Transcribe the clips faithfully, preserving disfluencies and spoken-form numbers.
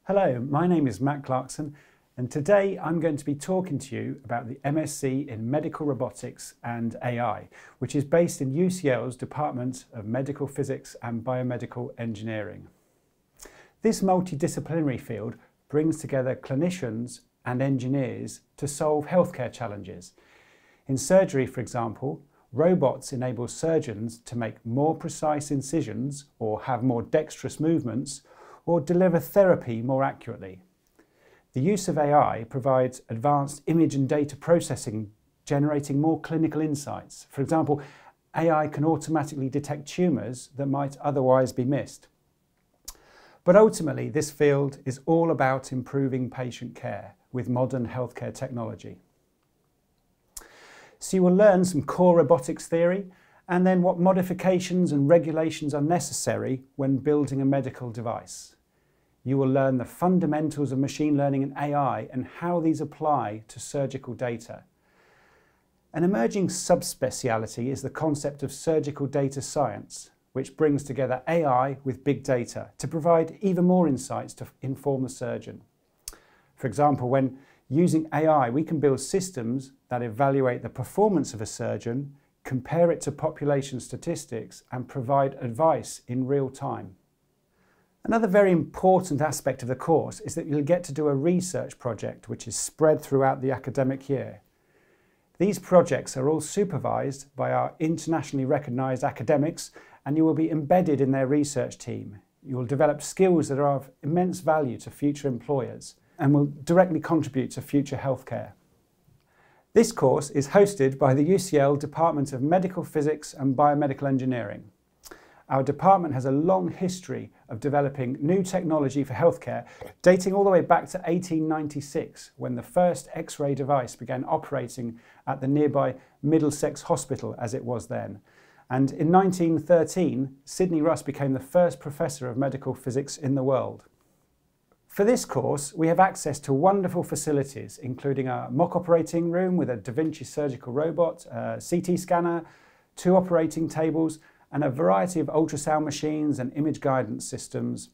Hello, my name is Matt Clarkson, and today I'm going to be talking to you about the M S c in Medical Robotics and A I, which is based in U C L's Department of Medical Physics and Biomedical Engineering. This multidisciplinary field brings together clinicians and engineers to solve healthcare challenges. In surgery, for example, robots enable surgeons to make more precise incisions or have more dexterous movements or deliver therapy more accurately. The use of A I provides advanced image and data processing, generating more clinical insights. For example, A I can automatically detect tumours that might otherwise be missed. But ultimately, this field is all about improving patient care with modern healthcare technology. So you will learn some core robotics theory and then what modifications and regulations are necessary when building a medical device. You will learn the fundamentals of machine learning and A I and how these apply to surgical data. An emerging subspeciality is the concept of surgical data science, which brings together A I with big data to provide even more insights to inform the surgeon. For example, when using A I, we can build systems that evaluate the performance of a surgeon, compare it to population statistics, and provide advice in real time. Another very important aspect of the course is that you'll get to do a research project which is spread throughout the academic year. These projects are all supervised by our internationally recognised academics, and you will be embedded in their research team. You will develop skills that are of immense value to future employers and will directly contribute to future healthcare. This course is hosted by the U C L Department of Medical Physics and Biomedical Engineering. Our department has a long history of developing new technology for healthcare, dating all the way back to eighteen ninety-six, when the first X-ray device began operating at the nearby Middlesex Hospital, as it was then. And in nineteen thirteen, Sidney Russ became the first professor of medical physics in the world. For this course, we have access to wonderful facilities, including a mock operating room with a Da Vinci surgical robot, a C T scanner, two operating tables, and a variety of ultrasound machines and image guidance systems.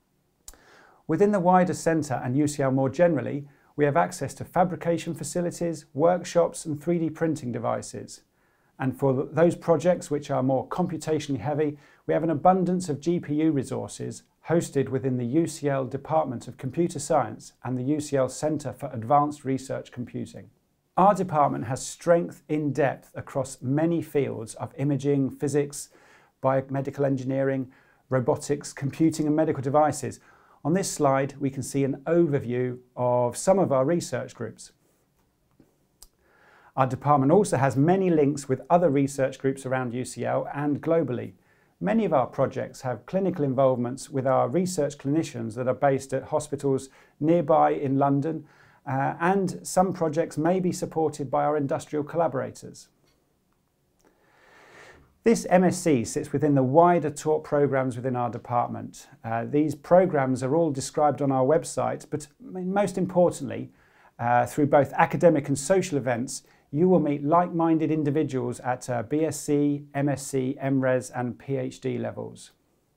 Within the wider centre and U C L more generally, we have access to fabrication facilities, workshops and three D printing devices. And for those projects which are more computationally heavy, we have an abundance of G P U resources hosted within the U C L Department of Computer Science and the U C L Centre for Advanced Research Computing. Our department has strength in depth across many fields of imaging, physics, biomedical engineering, robotics, computing and medical devices. On this slide, we can see an overview of some of our research groups. Our department also has many links with other research groups around U C L and globally. Many of our projects have clinical involvements with our research clinicians that are based at hospitals nearby in London, uh, and some projects may be supported by our industrial collaborators. This M S c sits within the wider taught programmes within our department. Uh, these programmes are all described on our website, but most importantly, uh, through both academic and social events, you will meet like-minded individuals at uh, B S c, M S c, M Res and PhD levels.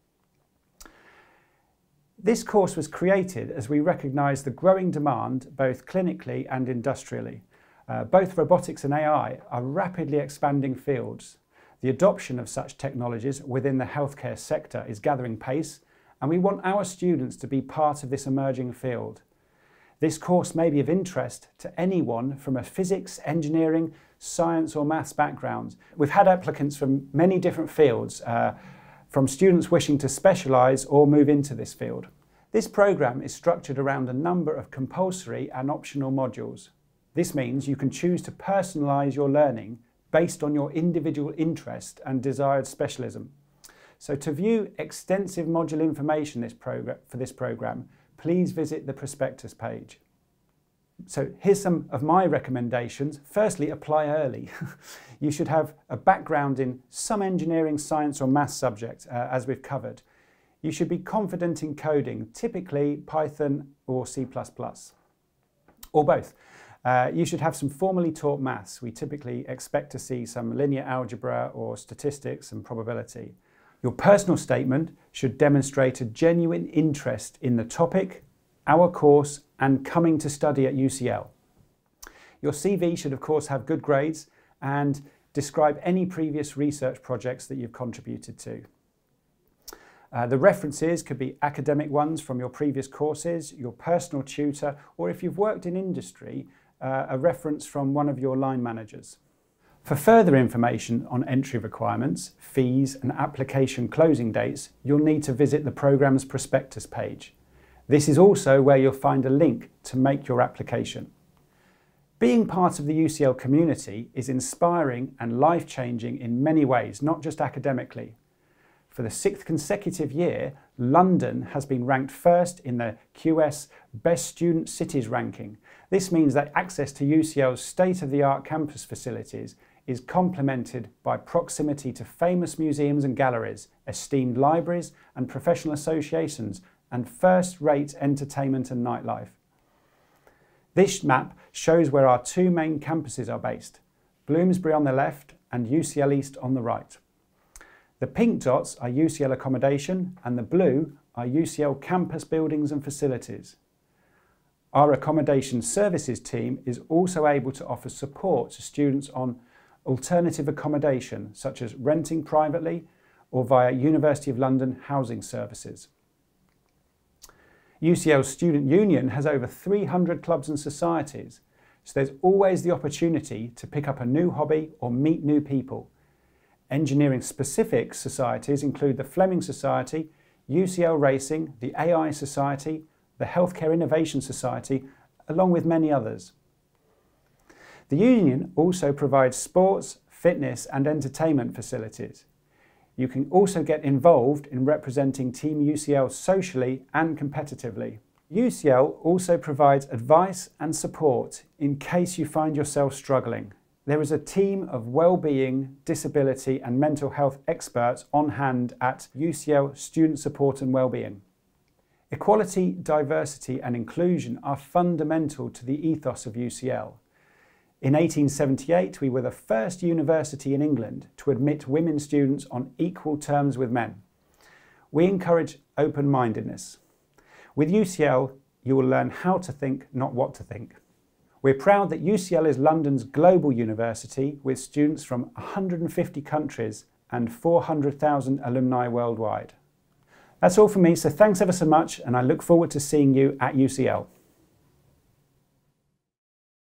This course was created as we recognise the growing demand both clinically and industrially. Uh, both robotics and A I are rapidly expanding fields. The adoption of such technologies within the healthcare sector is gathering pace, and we want our students to be part of this emerging field. This course may be of interest to anyone from a physics, engineering, science or maths background. We've had applicants from many different fields, uh, from students wishing to specialise or move into this field. This programme is structured around a number of compulsory and optional modules. This means you can choose to personalise your learning based on your individual interest and desired specialism. So to view extensive module information this for this programme, please visit the prospectus page. So here's some of my recommendations. Firstly, apply early. You should have a background in some engineering, science or maths subject, uh, as we've covered. You should be confident in coding, typically Python or C plus plus, or both. Uh, you should have some formally taught maths. We typically expect to see some linear algebra or statistics and probability. Your personal statement should demonstrate a genuine interest in the topic our course and coming to study at U C L. Your C V should of course have good grades and describe any previous research projects that you've contributed to. Uh, the references could be academic ones from your previous courses, your personal tutor, or if you've worked in industry, uh, a reference from one of your line managers. For further information on entry requirements, fees and application closing dates, you'll need to visit the programme's prospectus page. This is also where you'll find a link to make your application. Being part of the U C L community is inspiring and life-changing in many ways, not just academically. For the sixth consecutive year, London has been ranked first in the Q S Best Student Cities ranking. This means that access to U C L's state-of-the-art campus facilities is complemented by proximity to famous museums and galleries, esteemed libraries and professional associations, and first-rate entertainment and nightlife. This map shows where our two main campuses are based, Bloomsbury on the left and U C L East on the right. The pink dots are U C L accommodation and the blue are U C L campus buildings and facilities. Our accommodation services team is also able to offer support to students on alternative accommodation, such as renting privately or via University of London housing services. U C L's Student Union has over three hundred clubs and societies, so there's always the opportunity to pick up a new hobby or meet new people. Engineering-specific societies include the Fleming Society, U C L Racing, the A I Society, the Healthcare Innovation Society, along with many others. The Union also provides sports, fitness and entertainment facilities. You can also get involved in representing Team U C L socially and competitively. U C L also provides advice and support in case you find yourself struggling. There is a team of well-being, disability and mental health experts on hand at U C L Student Support and Wellbeing. Equality, diversity and inclusion are fundamental to the ethos of U C L. In eighteen seventy-eight, we were the first university in England to admit women students on equal terms with men. We encourage open-mindedness. With U C L, you will learn how to think, not what to think. We're proud that U C L is London's global university with students from one hundred fifty countries and four hundred thousand alumni worldwide. That's all from me, so thanks ever so much and I look forward to seeing you at U C L.